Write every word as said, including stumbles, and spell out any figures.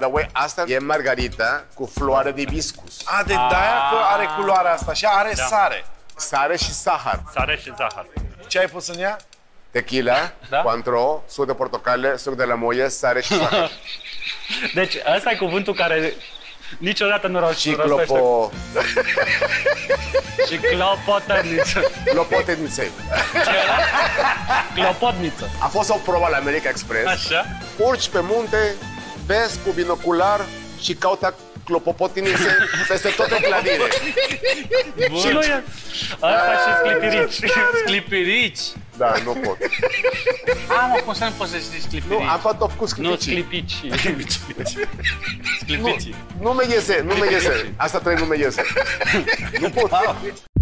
Dar ui, asta e margarita cu floare de hibiscus. A, de de-aia că are culoarea asta și are Da. sare. Sare și sahar. Sare și zahăr. Ce ai pus în ea? Tequila, Da. Cointreau, suc de portocale, suc de lămâie, sare și sahar. Deci ăsta e cuvântul care niciodată nu rost- Și rostește. clopo... Și clopotniță. Clopoteniței. Clopotniță. A fost o probă la America Express. Așa? Urci pe munte, vezi cu binocular și caută clopotenițe peste tot în clădire. Și nu e... Asta și sclipirici. Sclipirici? Da, nu pot. A, mă, cum să nu poți să știi Nu, sclipirici? am făcut cu Nu, sclipici. sclipici. Sclipicii. Nu me iese, nu me iese. Asta trebuie, nu me iese. Nu pot.